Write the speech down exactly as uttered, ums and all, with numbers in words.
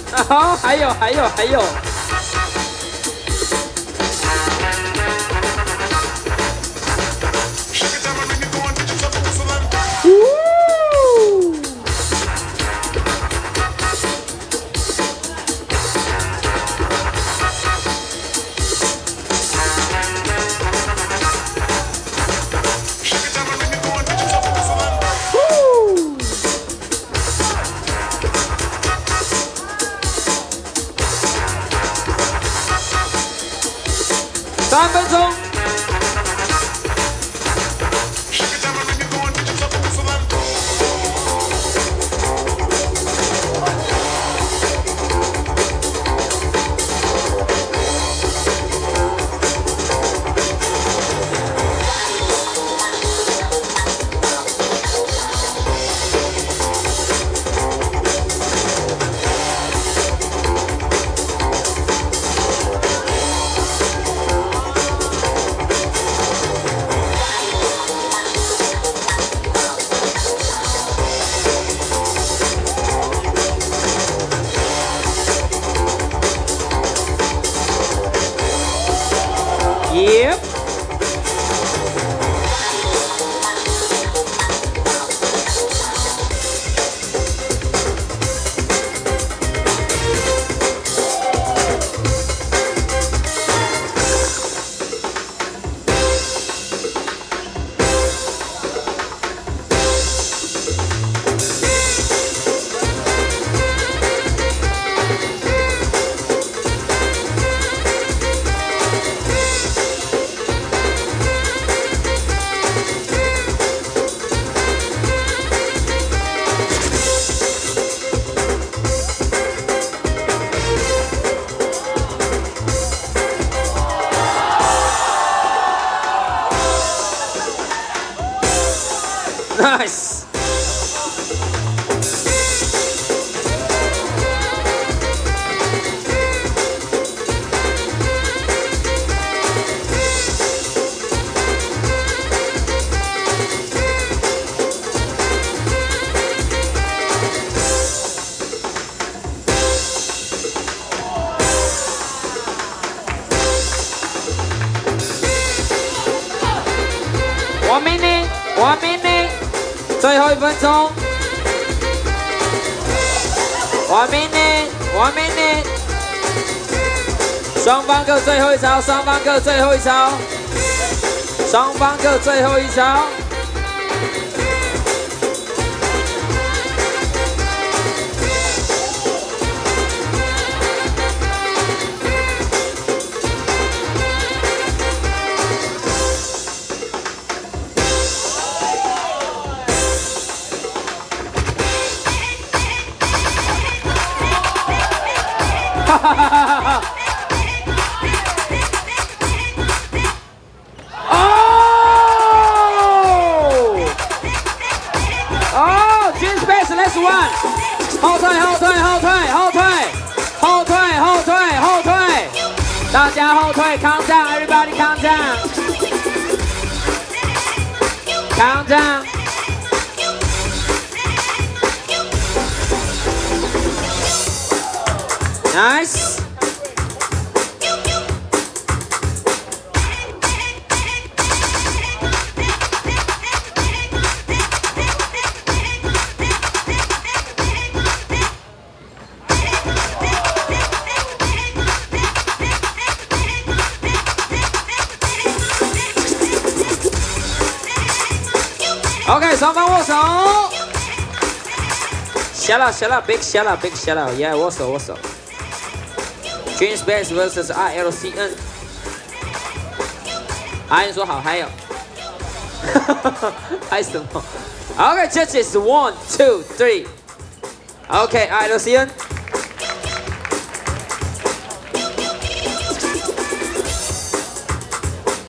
好，还有还有还有。三分钟。Yep. Nice. One minute. One minute. 最后一分钟 ，one minute, one minute， 双方各最后一招，双方各最后一招，双方各最后一招。哈哈哈哈哈！哦哦 ，Jeans Space，Let's run！ 后退，后退，后退，后退，后退，后退，后退，大家后退 ，count down，everybody count down，count down。Nice. OK， 双方握手。Shut up, shut up, big shut up, big shut up. Yeah， 握手，握手。Jeans Space versus R L C N。阿燕说好嗨哦，嗨什么 ？OK， judges one, two, three. OK， R L C N。